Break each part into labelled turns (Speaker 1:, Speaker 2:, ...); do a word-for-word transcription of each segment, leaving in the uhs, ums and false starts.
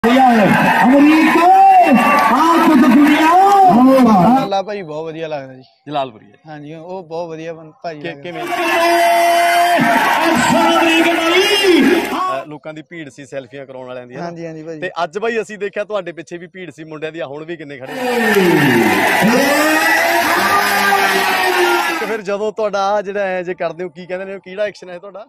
Speaker 1: ਜਲਾਲਾ ਭਾਈ ਬਹੁਤ ਵਧੀਆ ਲੱਗਦਾ ਜੀ।
Speaker 2: ਜਲਾਲਪੁਰੀ
Speaker 1: ਹਾਂਜੀ ਉਹ ਬਹੁਤ ਵਧੀਆ ਭਾਈ।
Speaker 2: ਕਿਵੇਂ ਲੋਕਾਂ ਦੀ ਭੀੜ ਸੀ ਸੈਲਫੀਆਂ ਕਰਾਉਣ ਵਾਲਿਆਂ ਦੀ?
Speaker 1: ਹਾਂਜੀ ਹਾਂਜੀ ਭਾਈ।
Speaker 2: ਤੇ ਅੱਜ ਬਾਈ ਅਸੀਂ ਦੇਖਿਆ ਤੁਹਾਡੇ ਪਿੱਛੇ ਵੀ ਭੀੜ ਸੀ ਮੁੰਡਿਆਂ ਦੀ, ਹੁਣ ਵੀ ਕਿੰਨੇ ਖੜੇ ਤੇ ਫਿਰ ਜਦੋਂ ਤੁਹਾਡਾ ਜਿਹੜਾ ਐ ਜੇ ਕਰਦੇ ਹੋ ਕੀ ਕਹਿੰਦੇ ਨੇ ਕਿਹੜਾ ਐਕਸ਼ਨ ਹੈ ਤੁਹਾਡਾ?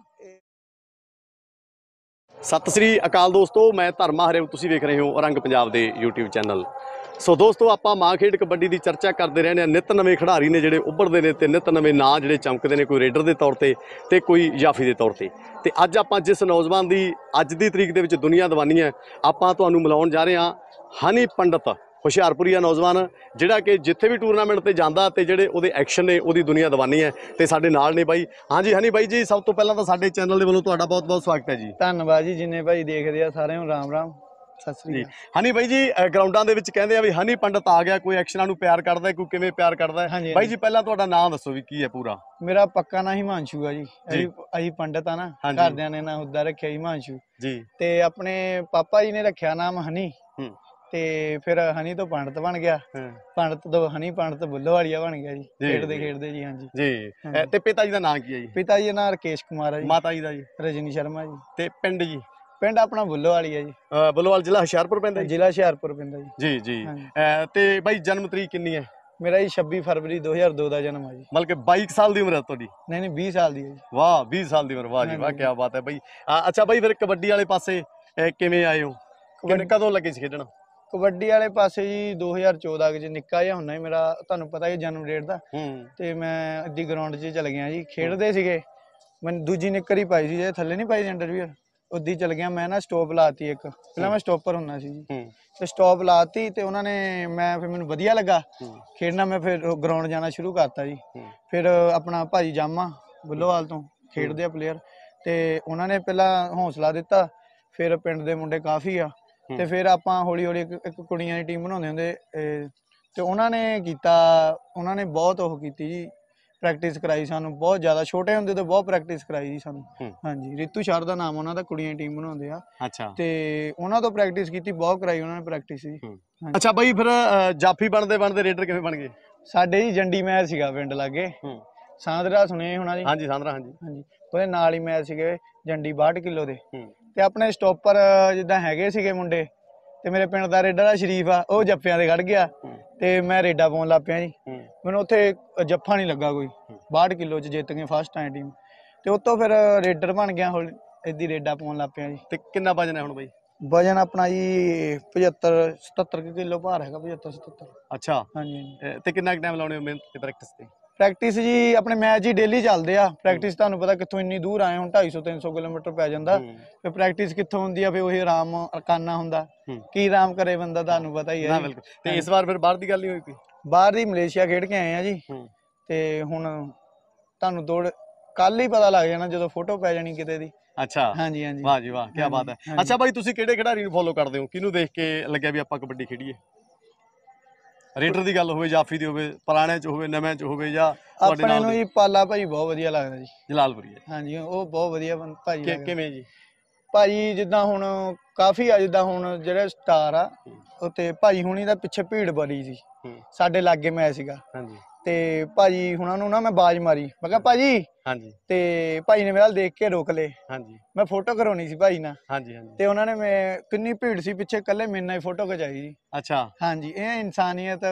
Speaker 2: ਸਤਿ ਸ੍ਰੀ ਅਕਾਲ ਦੋਸਤੋ, ਮੈਂ ਧਰਮਾ ਹਰੇਵ, ਤੁਸੀਂ ਵੇਖ ਰਹੇ ਹੋ ਰੰਗ ਪੰਜਾਬ ਦੇ YouTube ਚੈਨਲ। ਸੋ ਦੋਸਤੋ ਆਪਾਂ ਮਾਂ ਖੇਡ ਕਬੱਡੀ ਦੀ ਚਰਚਾ ਕਰਦੇ ਰਹਿੰਦੇ ਹਾਂ। ਨਿੱਤ ਨਵੇਂ ਖਿਡਾਰੀ ਨੇ ਜਿਹੜੇ ਉੱਭਰਦੇ ਨੇ ਤੇ ਨਿੱਤ ਨਵੇਂ ਨਾਂ ਜਿਹੜੇ ਚਮਕਦੇ ਨੇ, ਕੋਈ ਰੇਡਰ ਦੇ ਤੌਰ ਤੇ ਤੇ ਕੋਈ ਜਾਫੀ ਦੇ ਤੌਰ ਤੇ। ਤੇ ਅੱਜ ਆਪਾਂ ਜਿਸ ਨੌਜਵਾਨ ਦੀ ਅੱਜ ਦੀ ਤਰੀਕ ਦੇ ਵਿੱਚ ਦੁਨੀਆ ਦੀਵਾਨੀ ਹੈ, ਆਪਾਂ ਤੁਹਾਨੂੰ ਮਿਲਾਉਣ ਜਾ ਰਹੇ ਹਾਂ ਹਨੀ ਪੰਡਤ, ਹੁਸ਼ਿਆਰਪੁਰੀਆ ਨੌਜਵਾਨ ਜਿਹੜਾ ਕਿ ਜਿੱਥੇ ਵੀ ਟੂਰਨਾਮੈਂਟ ਤੇ ਜਾਂਦਾ ਤੇ ਜਿਹੜੇ ਉਹਦੇ ਐਕਸ਼ਨ ਨੇ ਉਹਦੀ ਦੁਨੀਆ ਦੀਵਾਨੀ ਹੈ। ਤੇ ਸਾਡੇ ਨਾਲ ਨੇ ਬਾਈ। ਹਾਂਜੀ ਹਨੀ ਬਾਈ ਜੀ, ਸਭ ਤੋਂ ਪਹਿਲਾਂ ਤਾਂ ਸਾਡੇ ਚੈਨਲ ਦੇ ਵੱਲੋਂ ਤੁਹਾਡਾ ਬਹੁਤ ਬਹੁਤ ਸਵਾਗਤ ਹੈ ਜੀ।
Speaker 1: ਧੰਨਵਾਦ ਜੀ, ਜਿੰਨੇ ਭਾਈ ਦੇਖਦੇ ਆ ਸਾਰਿਆਂ ਨੂੰ ਰਾਮ ਰਾਮ, ਸਤਿ ਸ੍ਰੀ ਅਕਾਲ।
Speaker 2: ਹਨੀ ਬਾਈ ਜੀ ਗਰਾਊਂਡਾਂ ਦੇ ਵਿੱਚ ਕਹਿੰਦੇ ਆ ਵੀ ਹਨੀ ਪੰਡਤ ਆ ਗਿਆ, ਕੋਈ ਐਕਸ਼ਨਾਂ ਨੂੰ ਪਿਆਰ ਕਰਦਾ, ਕੋਈ ਕਿਵੇਂ ਪਿਆਰ ਕਰਦਾ ਹੈ? ਬਾਈ ਜੀ ਪਹਿਲਾਂ ਤੁਹਾਡਾ ਨਾਮ ਦੱਸੋ ਵੀ ਕੀ ਹੈ ਪੂਰਾ?
Speaker 1: ਮੇਰਾ ਪੱਕਾ ਨਾਂ ਹਿਮਾਂਸ਼ੂ ਆ ਜੀ। ਅਸੀਂ ਪੰਡਤ ਆ ਨਾ, ਘਰਦਿਆਂ ਨੇ ਨਾ ਹੁੱਦਾ ਰੱਖਿਆ ਹਿਮਾਂਸ਼ੂ ਜੀ। ਤੇ ਆਪਣੇ ਪਾਪਾ ਜੀ ਨੇ ਰੱਖਿਆ ਨਾਮ ਹਨੀ, ਤੇ ਫਿਰ ਹਨੀ ਤੋਂ ਪੰਡਤ ਬਣ ਗਿਆ, ਪੰਡਤ ਤੋਂ ਹਨੀ ਪੰਡਤ ਬੁੱਲੋਵਾਲੀਆ ਬਣ ਗਿਆ ਜੀ, ਖੇਡਦੇ ਖੇਡਦੇ ਜੀ। ਹਾਂਜੀ ਜੀ।
Speaker 2: ਤੇ ਪਿਤਾ ਜੀ ਦਾ ਨਾਂ ਕੀ ਹੈ ਜੀ?
Speaker 1: ਪਿਤਾ ਜੀ ਦਾ ਨਾਂ ਰਕੇਸ਼ ਕੁਮਾਰ ਹੈ ਜੀ।
Speaker 2: ਮਾਤਾ ਜੀ ਦਾ ਜੀ?
Speaker 1: ਰਜਨੀ ਸ਼ਰਮਾ ਜੀ।
Speaker 2: ਤੇ ਪਿੰਡ ਜੀ?
Speaker 1: ਪਿੰਡ ਆਪਣਾ ਬੁੱਲੋਵਾਲੀ ਹੈ ਜੀ।
Speaker 2: ਬੁੱਲੋਵਾਲ ਜ਼ਿਲ੍ਹਾ ਹੁਸ਼ਿਆਰਪੁਰ ਪੈਂਦਾ?
Speaker 1: ਜ਼ਿਲ੍ਹਾ ਹੁਸ਼ਿਆਰਪੁਰ ਪੈਂਦਾ ਜੀ।
Speaker 2: ਜੀ ਜੀ। ਤੇ ਬਾਈ ਜਨਮ ਤਰੀਕ ਕਿੰਨੀ ਹੈ?
Speaker 1: ਮੇਰਾ ਜੀ ਛੱਬੀ ਫਰਵਰੀ ਦੋ ਹਜ਼ਾਰ ਦੋ ਦਾ ਜਨਮ ਹੈ ਜੀ।
Speaker 2: ਮਤਲਬ ਕਿ ਬਾਈ ਸਾਲ ਦੀ ਉਮਰ ਹੈ ਤੁਹਾਡੀ?
Speaker 1: ਨਹੀਂ ਨਹੀਂ ਵੀਹ ਸਾਲ ਦੀ ਹੈ ਜੀ।
Speaker 2: ਵਾਹ ਵੀਹ ਸਾਲ ਦੀ ਉਮਰ, ਵਾਹ ਜੀ ਵਾਹ, ਕੀ ਬਾਤ ਹੈ ਬਾਈ। ਅੱਛਾ ਬਾਈ ਫਿਰ ਕਬੱਡੀ ਵਾਲੇ ਪਾਸੇ ਕਿਵੇਂ ਆਏ ਹੋ, ਕਦੋਂ ਲੱਗੇ ਸੀ ਖੇਡਣ?
Speaker 1: ਕਬੱਡੀ ਵਾਲੇ ਪਾਸੇ ਜੀ ਦੋ ਹਜ਼ਾਰ ਚੌਦਾਂ ਚ ਨਿੱਕਾ ਜਿਹਾ ਹੁੰਦਾ ਮੇਰਾ, ਤੁਹਾਨੂੰ ਪਤਾ ਹੀ ਜਨਮ ਡੇਟ ਦਾ। ਤੇ ਮੈਂ ਅੱਧੀ ਗਰਾਊਂਡ 'ਚ ਚਲ ਗਿਆ ਜੀ, ਖੇਡਦੇ ਸੀਗੇ। ਮੈਨੂੰ ਦੂਜੀ ਨਿੱਕਰ ਹੀ ਪਾਈ ਸੀ, ਜੇ ਥੱਲੇ ਨਹੀਂ ਪਾਈ ਇੰਟਰਵਿਊ, ਉੱਦੀ ਚਲ ਗਿਆ ਮੈਂ ਨਾ। ਸਟੋਪ ਲਾਤੀ ਇੱਕ, ਪਹਿਲਾਂ ਮੈਂ ਸਟੋਪਰ ਹੁੰਦਾ ਸੀ ਜੀ, ਤੇ ਸਟੋਪ ਲਾਤੀ ਤੇ ਉਹਨਾਂ ਨੇ, ਮੈਂ ਫਿਰ ਮੈਨੂੰ ਵਧੀਆ ਲੱਗਾ ਖੇਡਣਾ, ਮੈਂ ਫਿਰ ਗਰਾਊਂਡ ਜਾਣਾ ਸ਼ੁਰੂ ਕਰਤਾ ਜੀ। ਫਿਰ ਆਪਣਾ ਭਾਜੀ ਜਾਮਾ ਬੁੱਲੋਵਾਲ ਤੋਂ ਖੇਡਦੇ ਆ ਪਲੇਅਰ, ਤੇ ਉਹਨਾਂ ਨੇ ਪਹਿਲਾਂ ਹੌਸਲਾ ਦਿੱਤਾ, ਫਿਰ ਪਿੰਡ ਦੇ ਮੁੰਡੇ ਕਾਫੀ ਆ, ਤੇ ਫਿਰ ਆਪਾਂ ਹੌਲੀ ਹੌਲੀ ਇੱਕ ਕੁੜੀਆਂ ਦੀ ਟੀਮ ਬਣਾਉਂਦੇ ਹੁੰਦੇ, ਤੇ ਉਹਨਾਂ ਨੇ ਕੀਤਾ, ਉਹਨਾਂ ਨੇ ਬਹੁਤ ਉਹ ਕੀਤੀ ਜੀ, ਪ੍ਰੈਕਟਿਸ ਕਰਾਈ ਸਾਨੂੰ ਬਹੁਤ ਜ਼ਿਆਦਾ, ਛੋਟੇ ਹੁੰਦੇ ਤੋਂ ਬਹੁਤ ਪ੍ਰੈਕਟਿਸ ਕਰਾਈ ਜੀ ਸਾਨੂੰ। ਹਾਂਜੀ ਰਿਤੂ ਸ਼ਰ ਦਾ ਨਾਮ ਉਹਨਾਂ ਦਾ, ਕੁੜੀਆਂ ਦੀ ਟੀਮ ਬਣਾਉਂਦੇ ਆ। ਅੱਛਾ। ਤੇ ਉਹਨਾਂ ਤੋਂ ਪ੍ਰੈਕਟਿਸ ਕੀਤੀ, ਬਹੁਤ ਕਰਾਈ ਉਹਨਾਂ ਨੇ ਪ੍ਰੈਕਟਿਸ ਜੀ।
Speaker 2: ਅੱਛਾ ਬਾਈ ਫਿਰ ਜਾਫੀ ਬਣਦੇ ਬਣਦੇ ਰੇਡਰ ਕਿਵੇਂ ਬਣ ਗਏ?
Speaker 1: ਸਾਡੇ ਜੀ ਜੰਡੀ ਮੈਚ ਸੀਗਾ ਪਿੰਡ ਲਾਗੇ, ਸਾਂਦਰਾ ਸੁਣੇ ਹੋਣਾ ਜੀ?
Speaker 2: ਹਾਂਜੀ ਸਾਂਦਰਾ। ਹਾਂਜੀ
Speaker 1: ਹਾਂਜੀ, ਉਹਦੇ ਨਾਲ ਹੀ ਮੈਚ ਸੀਗੇ ਜੰਡੀ ਬਾਹਠ ਕਿਲੋ ਦੇ। ਤੇ ਆਪਣੇ ਸਟੋਪਰ ਜਿੱਦਾਂ ਹੈਗੇ ਸੀਗੇ ਮੁੰਡੇ, ਤੇ ਮੇਰੇ ਪਿੰਡ ਦਾ ਰੇਡਰ ਆ ਸ਼ਰੀਫ ਆ, ਉਹ ਜੱਫਿਆਂ ਦੇ ਖੜ ਗਿਆ, ਤੇ ਮੈਂ ਰੇਡਾ ਪਾਉਣ ਲੱਗ ਪਿਆ ਜੀ। ਮੈਨੂੰ ਉੱਥੇ ਜੱਫਾ ਨਹੀਂ ਲੱਗਾ ਕੋਈ, ਬਾਹਠ ਕਿਲੋ ਚ ਜਿੱਤ ਗਏ ਫਸਟ ਟਾਈਮ ਟੀਮ, ਤੇ ਉਤੋਂ ਫਿਰ ਰੇਡਰ ਬਣ ਗਿਆ, ਹੁਣ ਏਦੀ ਰੇਡਾ ਪਾਉਣ ਲੱਗ ਪਿਆ ਜੀ।
Speaker 2: ਤੇ ਕਿੰਨਾ ਵਜਨ ਹੈ ਹੁਣ ਬਾਈ?
Speaker 1: ਵਜਨ ਆਪਣਾ ਜੀ ਪਝੱਤਰ ਸਤੱਤਰ ਕਿਲੋ ਭਾਰ ਹੈਗਾ, ਪਝੱਤਰ ਸਤੱਤਰ।
Speaker 2: ਅੱਛਾ।
Speaker 1: ਹਾਂਜੀ। ਤੇ
Speaker 2: ਕਿੰਨਾ ਟਾਈਮ ਲਾਉਣੇ ਹੋ ਮਿਹਨਤ ਤੇ ਪ੍ਰੈਕਟਿਸ ਤੇ?
Speaker 1: ਪ੍ਰੈਕਟਿਸ ਜੀ ਆਪਣੇ ਮੈਚ ਜੀ ਡੇਲੀ ਚੱਲਦੇ ਆ। ਪ੍ਰੈਕਟਿਸ ਤੁਹਾਨੂੰ ਪਤਾ ਕਿੱਥੋਂ ਇੰਨੀ ਦੂਰ ਆਏ, ਹੁਣ ਢਾਈ ਸੌ ਤਿੰਨ ਸੌ ਕਿਲੋਮੀਟਰ ਪੈ ਜਾਂਦਾ, ਫਿਰ ਪ੍ਰੈਕਟਿਸ ਕਿੱਥੋਂ ਹੁੰਦੀ ਆ, ਫਿਰ ਉਹੀ ਆਰਾਮ ਕਰਨਾ ਹੁੰਦਾ, ਕੀ ਆਰਾਮ ਕਰੇ ਬੰਦਾ, ਤੁਹਾਨੂੰ ਪਤਾ ਹੀ ਹੈ।
Speaker 2: ਤੇ ਇਸ ਵਾਰ ਫਿਰ ਬਾਹਰ ਦੀ ਗੱਲ ਨਹੀਂ ਹੋਈ ਕੋਈ?
Speaker 1: ਬਾਹਰ ਦੀ ਮਲੇਸ਼ੀਆ ਖੇਡ ਕੇ ਆਏ ਆ ਜੀ, ਤੇ ਹੁਣ ਤੁਹਾਨੂੰ ਦੌੜ ਕੱਲ ਹੀ ਪਤਾ ਲੱਗ ਜਾਣਾ ਜਦੋਂ ਫੋਟੋ ਪੈ ਜਾਣੀ ਕਿਤੇ ਦੀ।
Speaker 2: ਅੱਛਾ।
Speaker 1: ਹਾਂਜੀ ਹਾਂਜੀ।
Speaker 2: ਵਾਹ ਜੀ ਵਾਹ, ਕੀ ਬਾਤ ਹੈ। ਅੱਛਾ ਬਾਈ ਤੁਸੀਂ ਕਿਹੜੇ ਖਿਡਾਰੀ ਨੂੰ ਫੋਲੋ ਕਰਦੇ ਹੋ, ਕਿਹਨੂੰ ਦੇਖ ਕੇ ਲੱਗਿਆ ਵੀ ਆਪਾਂ ਕਬੱਡੀ ਖੇਡੀਏ? ਰੇਡਰ ਦੀ ਗੱਲ ਹੋਵੇ, ਜਾਫੀ ਦੀ ਹੋਵੇ, ਪੁਰਾਣੇ ਚ ਹੋਵੇ, ਨਵੇਂ ਚ ਹੋਵੇ, ਜਾਂ
Speaker 1: ਆਪਣੇ ਨੂੰ ਜੀ ਪਾਲਾ ਭਾਈ ਬਹੁਤ ਵਧੀਆ ਲੱਗਦਾ ਜੀ,
Speaker 2: ਜਲਾਲਪੁਰੀ। ਹਾਂਜੀ
Speaker 1: ਉਹ ਬਹੁਤ ਵਧੀਆ ਭਾਜੀ।
Speaker 2: ਕਿਵੇਂ ਜੀ?
Speaker 1: ਭਾਜੀ ਜਿੱਦਾਂ ਹੁਣ ਕਾਫੀ ਆ, ਜਿੱਦਾਂ ਹੁਣ ਜਿਹੜੇ ਸਟਾਰ ਆ ਉੱਤੇ ਭਾਜੀ ਹੁਣੀ ਦਾ ਪਿੱਛੇ ਭੀੜ ਬੜੀ ਸੀ, ਸਾਡੇ ਲਾਗੇ ਮੈਚ ਸੀਗਾ, ਤੇ ਭਾਜੀ ਹੁਣਾਂ ਨੂੰ ਨਾ ਮੈਂ ਬਾਜ਼ ਮਾਰੀ, ਮੈਂ ਕਿਹਾ ਭਾਜੀ, ਤੇ ਭਾਜੀ ਨੇ ਮੇਰਾ ਦੇਖ ਕੇ ਰੋਕ ਲਏ, ਮੈਂ ਫੋਟੋ ਕਰਾਉਣੀ ਸੀ ਭਾਜੀ ਨਾਲ, ਤੇ ਉਹਨਾਂ ਨੇ, ਮੈਂ ਕਿੰਨੀ ਭੀੜ ਸੀ ਪਿੱਛੇ, ਇਕੱਲੇ ਮੇਰੇ ਨਾਲ ਹੀ ਫੋਟੋ ਖਿਚਾਈ ਜੀ। ਅੱਛਾ। ਹਾਂਜੀ, ਇਹ ਇਨਸਾਨੀਅਤ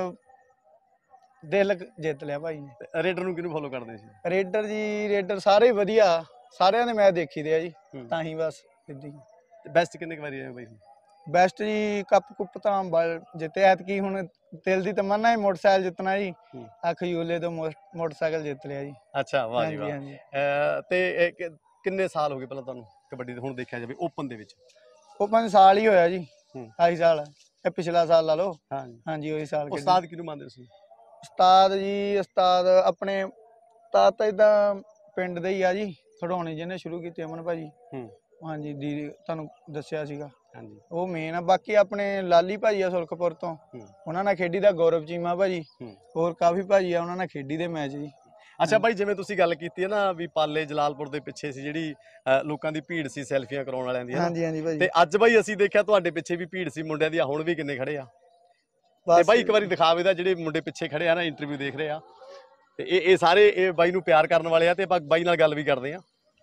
Speaker 1: ਦਿਲ ਜਿੱਤ ਲਿਆ ਭਾਈ ਨੇ।
Speaker 2: ਰੇਡਰ ਨੂੰ ਕਿਹਨੂੰ ਫੋਲੋ ਕਰਦੇ ਸੀ?
Speaker 1: ਰੇਡਰ ਜੀ, ਰੇਡਰ ਸਾਰੇ ਵਧੀਆ, ਸਾਰਿਆਂ ਦੇ ਮੈਚ ਦੇਖੀ ਦੇ ਆ ਜੀ, ਤਾਂ ਹੀ ਬਸ ਇਦਾਂ ਹੀ।
Speaker 2: ਬੈਸਟ ਕਿੰਨੇ ਕੁ ਵਾਰੀ ਆਏ ਬਾਈ?
Speaker 1: ਬੈਸਟ ਜੀ ਕੱਪ ਕੁੱਪ ਤਾਂ ਜਿੱਤੇ ਐਤਕੀ, ਹੁਣ ਦਿਲ ਦੀ ਤਮੰਨਾ ਹੈ ਮੋਟਰਸਾਈਕਲ ਜਿੱਤਣਾ ਜੀ, ਅੱਖ ਯੂਲੇ ਤੋਂ ਮੋਟਰਸਾਈਕਲ ਜਿੱਤ ਲਿਆ ਜੀ।
Speaker 2: ਅੱਛਾ ਵਾਹ ਜੀ ਵਾਹ। ਤੇ ਕਿੰਨੇ ਸਾਲ ਹੋ ਗਏ ਪਹਿਲਾਂ ਤੁਹਾਨੂੰ ਕਬੱਡੀ ਦੇ, ਹੁਣ ਦੇਖਿਆ ਜਾਵੇ ਓਪਨ ਦੇ ਵਿੱਚ?
Speaker 1: ਓਪਨ ਸਾਲ ਹੀ ਹੋਇਆ ਜੀ, ਢਾਈ ਸਾਲ, ਇਹ ਪਿਛਲਾ ਸਾਲ ਲਾ ਲਓ। ਹਾਂਜੀ ਉਹੀ ਸਾਲ।
Speaker 2: ਉਸਤਾਦ ਕਿਹਨੂੰ ਮੰਨਦੇ ਸੀ?
Speaker 1: ਉਸਤਾਦ ਜੀ, ਉਸਤਾਦ ਆਪਣੇ ਉਸਤਾਦ ਤਾਂ ਏਦਾਂ ਪਿੰਡ ਦੇ ਹੀ ਆ ਜੀ, ਖਿਡੌਣੇ ਜਿਹਨੇ ਸ਼ੁਰੂ ਕੀਤੇ ਅਮਨ ਭਾਜੀ। ਹਾਂਜੀ ਦੀਦੀ ਤੁਹਾਨੂੰ ਦੱਸਿਆ ਸੀਗਾ, ਉਹ ਮੇਨ ਆ। ਬਾਕੀ ਆਪਣੇ ਲਾਲੀ ਭਾਜੀ ਆ ਸੁਲਖਪੁਰ ਤੋਂ, ਉਹਨਾਂ ਨਾਲ ਖੇਡੀ ਦਾ। ਗੌਰਵ ਚੀਮਾ ਭਾਜੀ, ਹੋਰ ਕਾਫੀ ਭਾਜੀ ਆ, ਉਹਨਾਂ ਨਾਲ ਖੇਡੀ ਦੇ ਮੈਚ ਜੀ।
Speaker 2: ਅੱਛਾ ਬਾਈ, ਜਿਵੇਂ ਤੁਸੀਂ ਗੱਲ ਕੀਤੀ ਹੈ ਨਾ ਵੀ ਪਾਲੇ ਜਲਾਲਪੁਰ ਦੇ ਪਿੱਛੇ ਸੀ ਜਿਹੜੀ ਅ, ਲੋਕਾਂ ਦੀ ਭੀੜ ਸੀ ਸੈਲਫੀਆਂ ਕਰਾਉਣ ਵਾਲਿਆਂ ਦੀ, ਹੈ ਨਾ?
Speaker 1: ਹਾਂਜੀ ਹਾਂਜੀ ਭਾਜੀ।
Speaker 2: ਤੇ ਅੱਜ ਬਾਈ ਅਸੀਂ ਦੇਖਿਆ ਤੁਹਾਡੇ ਪਿੱਛੇ ਵੀ ਭੀੜ ਸੀ ਮੁੰਡਿਆਂ ਦੀ, ਆ ਹੁਣ ਵੀ ਕਿੰਨੇ ਖੜੇ ਆ। ਤੇ
Speaker 1: ਬਸ
Speaker 2: ਬਾਈ ਇੱਕ ਵਾਰੀ ਦਿਖਾਵੇ ਦਾ ਜਿਹੜੇ ਮੁੰਡੇ ਪਿੱਛੇ ਖੜੇ ਆ ਨਾ, ਇੰਟਰਵਿਊ ਦੇਖ ਰਹੇ ਆ, ਤੇ ਇਹ ਇਹ ਸਾਰੇ ਇਹ ਬਾਈ ਨੂੰ ਪਿਆਰ ਕਰਨ ਵਾਲੇ ਆ, ਤੇ ਆਪਾਂ ਬਾਈ ਨਾਲ ਗੱਲ ਵੀ ਕਰਦੇ ਆ।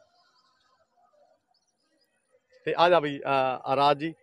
Speaker 2: ਤੇ ਆ ਜਾ ਬਈ ਅ, ਰਾਜ ਜੀ,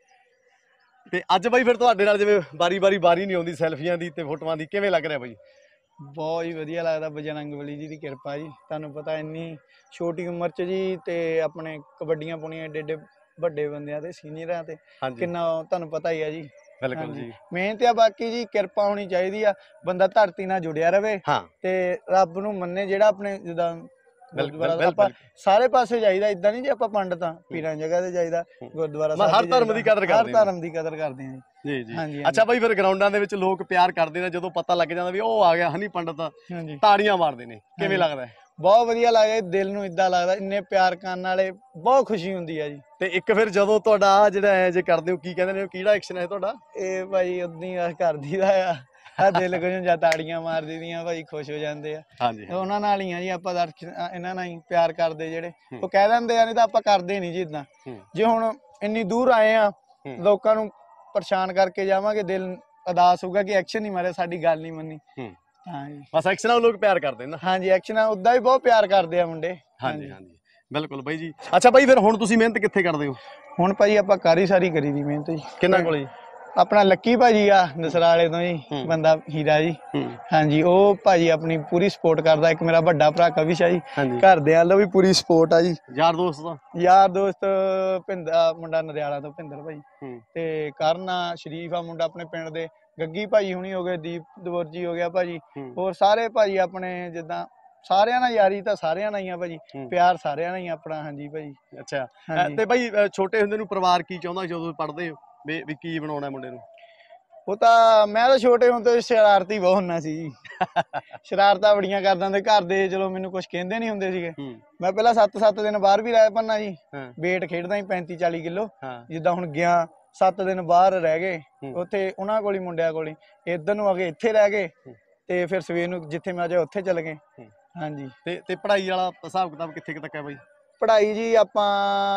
Speaker 2: ਤੇ ਅੱਜ ਬਾਈ ਫਿਰ ਤੁਹਾਡੇ ਨਾਲ ਜਿਵੇਂ ਬਾਰੀ ਬਾਰੀ ਬਾਰੀ ਨਹੀਂ ਆਉਂਦੀ ਸੈਲਫੀਆਂ ਦੀ ਤੇ ਫੋਟੋਆਂ ਦੀ, ਕਿਵੇਂ ਲੱਗ ਰਿਹਾ ਬਾਈ?
Speaker 1: ਬਹੁਤ ਹੀ ਵਧੀਆ ਲੱਗਦਾ, ਬਜਰੰਗ ਬਲੀ ਜੀ ਦੀ ਕਿਰਪਾ ਜੀ। ਤੁਹਾਨੂੰ ਪਤਾ ਇੰਨੀ ਛੋਟੀ ਉਮਰ 'ਚ ਜੀ ਤੇ ਆਪਣੇ ਕਬੱਡੀਆਂ ਪਾਉਣੀਆਂ ਏਡੇ ਏਡੇ ਵੱਡੇ ਬੰਦਿਆਂ ਤੇ ਸੀਨੀਅਰਾਂ ਤੇ ਕਿੰਨਾ ਤੁਹਾਨੂੰ ਪਤਾ ਹੀ ਆ ਜੀ।
Speaker 2: ਬਿਲਕੁਲ ਜੀ,
Speaker 1: ਮਿਹਨਤ ਆ, ਬਾਕੀ ਜੀ ਕਿਰਪਾ ਹੋਣੀ ਚਾਹੀਦੀ ਆ, ਬੰਦਾ ਧਰਤੀ ਨਾਲ ਜੁੜਿਆ ਰਵੇ
Speaker 2: ਹਾਂ,
Speaker 1: ਤੇ ਰੱਬ ਨੂੰ ਮੰਨੇ। ਜਿਹੜਾ ਆਪਣੇ ਜਿੱਦਾਂ ਗੁਰਦੁਆਰਾ
Speaker 2: ਬਿਲਕੁਲ
Speaker 1: ਆਪਾਂ ਸਾਰੇ ਪਾਸੇ ਜਾਈਦਾ, ਇਦਾਂ ਨਹੀਂ ਜੀ ਆਪਾਂ ਪੰਡਤ ਆ ਪੀਰਾਂ ਜਗ੍ਹਾ ਤੇ ਜਾਈਦਾ, ਗੁਰਦੁਆਰਾ
Speaker 2: ਮੈਂ ਹਰ ਧਰਮ ਦੀ ਕਦਰ ਕਰਦੇ
Speaker 1: ਹਰ ਧਰਮ ਦੀ ਕਦਰ ਕਰਦੇ ਆ
Speaker 2: ਜੀ ਜੀ।
Speaker 1: ਹਾਂਜੀ
Speaker 2: ਅੱਛਾ ਬਾਈ, ਫਿਰ ਗਰਾਊਂਡਾਂ ਦੇ ਵਿੱਚ ਲੋਕ ਪਿਆਰ ਕਰਦੇ ਨੇ, ਜਦੋਂ ਪਤਾ ਲੱਗ ਜਾਂਦਾ ਵੀ ਉਹ ਆ ਗਿਆ ਹਨੀ ਪੰਡਤ,
Speaker 1: ਹਾਂਜੀ
Speaker 2: ਤਾੜੀਆਂ ਮਾਰਦੇ ਨੇ, ਕਿਵੇਂ ਲੱਗਦਾ?
Speaker 1: ਬਹੁਤ ਵਧੀਆ ਲੱਗਦਾ, ਦਿਲ ਨੂੰ ਇਦਾਂ ਲੱਗਦਾ, ਇੰਨੇ ਪਿਆਰ ਕਰਨ ਵਾਲੇ, ਬਹੁਤ ਖੁਸ਼ੀ ਹੁੰਦੀ ਆ ਜੀ।
Speaker 2: ਤੇ ਇੱਕ ਫਿਰ ਜਦੋਂ ਤੁਹਾਡਾ ਜਿਹੜਾ ਐ ਜੇ ਕਰਦੇ ਹੋ, ਕੀ ਕਹਿੰਦੇ ਨੇ, ਕਿਹੜਾ ਐਕਸ਼ਨ ਹੈ ਤੁਹਾਡਾ?
Speaker 1: ਇਹ ਭਾਈ ਉਦਾਂ ਹੀ ਕਰ ਦੀਦਾ ਆ, ਆ ਦਿਲ ਕੁਝ ਜਾਂ ਤਾੜੀਆਂ ਮਾਰ ਦੀਦੀਆਂ ਭਾਈ, ਖੁਸ਼ ਹੋ ਜਾਂਦੇ ਆ।
Speaker 2: ਹਾਂਜੀ,
Speaker 1: ਉਹਨਾਂ ਨਾਲ ਹੀ ਆ ਜੀ ਆਪਾਂ, ਇਹਨਾਂ ਨਾਲ ਹੀ ਪਿਆਰ ਕਰਦੇ ਜਿਹੜੇ, ਉਹ ਕਹਿ ਦਿੰਦੇ ਆ, ਨਹੀਂ ਤਾਂ ਆਪਾਂ ਕਰਦੇ ਨਹੀਂ ਜੀ ਇਦਾਂ। ਜੇ ਹੁਣ ਇੰਨੀ ਦੂਰ ਆਏ ਆ, ਲੋਕਾਂ ਨੂੰ ਪਰੇਸ਼ਾਨ ਕਰਕੇ ਜਾਵਾਂਗੇ, ਦਿਲ ਉਦਾਸ ਹੋਊਗਾ ਕਿ ਐਕਸ਼ਨ ਨਹੀਂ ਮਾਰਿਆ, ਸਾਡੀ ਗੱਲ ਨਹੀਂ ਮੰਨੀ। ਹਾਂਜੀ,
Speaker 2: ਬਸ ਐਕਸ਼ਨ ਨਾਲ ਲੋਕ ਪਿਆਰ ਕਰਦੇ ਨੇ।
Speaker 1: ਹਾਂਜੀ, ਐਕਸ਼ਨ ਉਦਾਂ ਵੀ ਬਹੁਤ ਪਿਆਰ ਕਰਦੇ ਆ ਮੁੰਡੇ।
Speaker 2: ਹਾਂਜੀ ਹਾਂਜੀ, ਬਿਲਕੁਲ ਬਾਈ ਜੀ। ਅੱਛਾ ਬਾਈ, ਫਿਰ ਹੁਣ ਤੁਸੀਂ ਮਿਹਨਤ ਕਿੱਥੇ ਕਰਦੇ ਹੋ?
Speaker 1: ਹੁਣ ਭਾਜੀ ਆਪਾਂ ਕਾਰੀ ਸਾਰੀ ਕਰੀ ਦੀ ਮਿਹਨਤ ਜੀ।
Speaker 2: ਕਿੰਨਾ ਕੋਲ ਜੀ?
Speaker 1: ਆਪਣਾ ਲੱਕੀ ਭਾਜੀ ਆ ਨਸਰਾਲੇ ਤੋਂ ਜੀ, ਬੰਦਾ ਹੀਰਾ ਜੀ। ਹਾਂਜੀ, ਉਹ ਭਾਜੀ ਆਪਣੀ ਪੂਰੀ ਸਪੋਰਟ ਕਰਦਾ। ਇੱਕ ਮੇਰਾ ਵੱਡਾ ਭਰਾ ਕਵਿਸ਼ ਆ ਜੀ, ਘਰਦਿਆਂ ਵੱਲੋਂ ਵੀ ਪੂਰੀ ਸਪੋਰਟ ਆ ਜੀ।
Speaker 2: ਯਾਰ ਦੋਸਤ ਦਾ
Speaker 1: ਯਾਰ ਦੋਸਤ ਭਿੰਦਰ ਮੁੰਡਾ ਨਰਿਆਲਾ ਤੋਂ, ਭਿੰਦਰ ਭਾਈ, ਤੇ ਕਰਨ ਆ, ਸ਼ਰੀਫ ਆ ਮੁੰਡਾ ਆਪਣੇ ਪਿੰਡ ਦੇ, ਗੱਗੀ ਭਾਜੀ ਹੁਣੀ ਹੋ ਗਏ, ਦੀਪ ਦਵਰ ਜੀ ਹੋ ਗਿਆ ਭਾਜੀ, ਹੋਰ ਸਾਰੇ ਭਾਜੀ ਆਪਣੇ, ਜਿੱਦਾਂ ਸਾਰਿਆਂ ਨਾਲ ਯਾਰੀ ਤਾਂ ਸਾਰਿਆਂ ਨਾਲ ਹੀ ਆ ਭਾਜੀ, ਪਿਆਰ ਸਾਰਿਆਂ ਨਾਲ ਹੀ ਆਪਣਾ। ਹਾਂਜੀ ਭਾਜੀ।
Speaker 2: ਅੱਛਾ, ਤੇ ਭਾਈ ਛੋਟੇ ਹੁੰਦੇ ਨੂੰ ਪਰਿਵਾਰ ਕੀ ਚਾਹੁੰਦਾ ਜਦੋਂ ਪੜ੍ਹਦੇ ਹੋ ਵੀ ਵੀ ਕੀ ਬਣਾਉਣਾ ਮੁੰਡੇ ਨੂੰ?
Speaker 1: ਉਹ ਤਾਂ ਮੈਂ ਤਾਂ ਛੋਟੇ ਹੁੰਦੇ ਸ਼ਰਾਰਤੀ ਬਹੁਤ ਹੁੰਦਾ ਸੀ ਜੀ, ਸ਼ਰਾਰਤਾਂ ਬੜੀਆਂ ਕਰਦਾ ਹੁੰਦੇ ਘਰ ਦੇ, ਚਲੋ ਮੈਨੂੰ ਕੁਝ ਕਹਿੰਦੇ ਨਹੀਂ ਹੁੰਦੇ ਸੀਗੇ। ਮੈਂ ਪਹਿਲਾਂ ਸੱਤ ਸੱਤ ਦਿਨ ਬਾਹਰ ਵੀ ਰਹਿ ਪੰਨਾ ਜੀ, ਵੇਟ ਖੇਡਦਾ ਸੀ ਪੈਂਤੀ ਚਾਲੀ ਕਿਲੋ। ਜਿੱਦਾਂ ਹੁਣ ਗਿਆ ਸੱਤ ਦਿਨ ਬਾਹਰ ਰਹਿ ਗਏ, ਉੱਥੇ ਉਹਨਾਂ ਕੋਲ ਹੀ ਮੁੰਡਿਆਂ ਕੋਲ ਹੀ, ਇੱਧਰ ਨੂੰ ਆ ਕੇ ਇੱਥੇ ਰਹਿ ਗਏ, ਤੇ ਫਿਰ ਸਵੇਰ ਨੂੰ ਜਿੱਥੇ ਮੈਂ ਜਾ ਉੱਥੇ ਚਲੇ ਗਏ। ਹਾਂਜੀ,
Speaker 2: ਤੇ ਤੇ ਪੜ੍ਹਾਈ ਵਾਲਾ ਹਿਸਾਬ ਕਿਤਾਬ ਕਿੱਥੇ ਕੁ ਤੱਕ ਹੈ ਬਾਈ?
Speaker 1: ਪੜ੍ਹਾਈ ਜੀ ਆਪਾਂ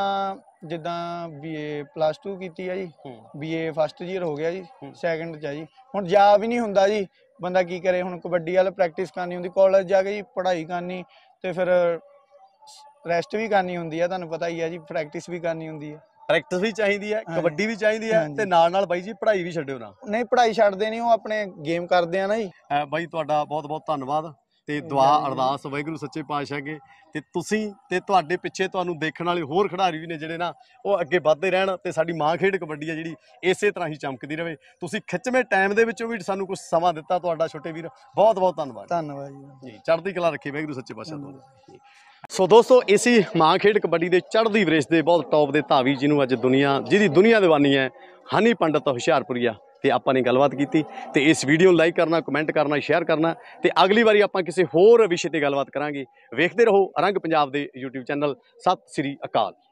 Speaker 1: ਜਿੱਦਾਂ ਬੀਏ ਪਲੱਸ ਟੂ ਕੀਤੀ ਆ ਜੀ, ਬੀਏ ਫਸਟ ਈਅਰ ਹੋ ਗਿਆ ਜੀ, ਸੈਕਿੰਡ 'ਚ ਆ ਜੀ। ਹੁਣ ਜਾ ਵੀ ਨਹੀਂ ਹੁੰਦਾ ਜੀ, ਬੰਦਾ ਕੀ ਕਰੇ, ਹੁਣ ਕਬੱਡੀ ਵਾਲਾ ਪ੍ਰੈਕਟਿਸ ਕਰਨੀ ਹੁੰਦੀ, ਕਾਲਜ ਜਾ ਕੇ ਜੀ ਪੜ੍ਹਾਈ ਕਰਨੀ, ਤੇ ਫਿਰ ਰੈਸਟ ਵੀ ਕਰਨੀ ਹੁੰਦੀ ਆ, ਤੁਹਾਨੂੰ ਪਤਾ ਹੀ ਆ ਜੀ, ਪ੍ਰੈਕਟਿਸ ਵੀ ਕਰਨੀ ਹੁੰਦੀ ਹੈ।
Speaker 2: ਪ੍ਰੈਕਟਿਸ ਵੀ ਚਾਹੀਦੀ ਹੈ, ਕਬੱਡੀ ਵੀ ਚਾਹੀਦੀ ਹੈ, ਤੇ ਨਾਲ ਨਾਲ ਬਾਈ ਜੀ ਪੜ੍ਹਾਈ ਵੀ ਛੱਡਿਓ ਨਾ।
Speaker 1: ਨਹੀਂ, ਪੜ੍ਹਾਈ ਛੱਡਦੇ ਨਹੀਂ, ਉਹ ਆਪਣੇ ਗੇਮ ਕਰਦੇ ਆ ਨਾ ਜੀ।
Speaker 2: ਬਾਈ ਤੁਹਾਡਾ ਬਹੁਤ ਬਹੁਤ ਧੰਨਵਾਦ, ਤੇ ਦੁਆ ਅਰਦਾਸ ਵਾਹਿਗੁਰੂ ਸੱਚੇ ਪਾਤਸ਼ਾਹ ਅੱਗੇ, ਤੇ ਤੁਸੀਂ ਤੇ ਤੁਹਾਡੇ ਪਿੱਛੇ ਤੁਹਾਨੂੰ ਦੇਖਣ ਵਾਲੇ ਹੋਰ ਖਿਡਾਰੀ ਵੀ ਨੇ ਜਿਹੜੇ ਨਾ, ਉਹ ਅੱਗੇ ਵੱਧਦੇ ਰਹਿਣ, ਤੇ ਸਾਡੀ ਮਾਂ ਖੇਡ ਕਬੱਡੀ ਆ ਜਿਹੜੀ ਇਸੇ ਤਰ੍ਹਾਂ ਹੀ ਚਮਕਦੀ ਰਹੇ। ਤੁਸੀਂ ਖਿੱਚਵੇਂ ਟਾਈਮ ਦੇ ਵਿੱਚੋਂ ਵੀ ਸਾਨੂੰ ਕੁਝ ਸਮਾਂ ਦਿੱਤਾ, ਤੁਹਾਡਾ ਛੋਟੇ ਵੀਰ ਬਹੁਤ ਬਹੁਤ ਧੰਨਵਾਦ।
Speaker 1: ਧੰਨਵਾਦ
Speaker 2: ਜੀ, ਚੜ੍ਹਦੀ ਕਲਾ ਰੱਖੀ ਵਾਹਿਗੁਰੂ ਸੱਚੇ ਪਾਤਸ਼ਾਹ ਤੋਂ। ਸੋ ਦੋਸਤੋ, ਇਸੀ ਮਾਂ ਖੇਡ ਕਬੱਡੀ ਦੇ ਚੜ੍ਹਦੀ ਵਰੇਸ ਦੇ ਬਹੁਤ ਟੌਪ ਦੇ ਧਾਵੀ ਜਿਹਨੂੰ ਅੱਜ ਦੁਨੀਆ ਜਿਹਦੀ ਦੁਨੀਆ ਦੀਵਾਨੀ ਹੈ, ਹਨੀ ਪੰਡਤ ਹੁਸ਼ਿਆਰਪੁਰੀਆ, ਤੇ ਆਪਾਂ ਨੇ ਗੱਲਬਾਤ ਕੀਤੀ। ਤੇ ਇਸ ਵੀਡੀਓ ਨੂੰ ਲਾਈਕ ਕਰਨਾ, ਕਮੈਂਟ ਕਰਨਾ, ਸ਼ੇਅਰ ਕਰਨਾ, ਤੇ ਅਗਲੀ ਵਾਰੀ ਆਪਾਂ ਕਿਸੇ ਹੋਰ ਵਿਸ਼ੇ ਤੇ ਗੱਲਬਾਤ ਕਰਾਂਗੇ। ਵੇਖਦੇ ਰਹੋ ਰੰਗ ਪੰਜਾਬ ਦੇ YouTube ਚੈਨਲ। ਸਤਿ ਸ੍ਰੀ ਅਕਾਲ।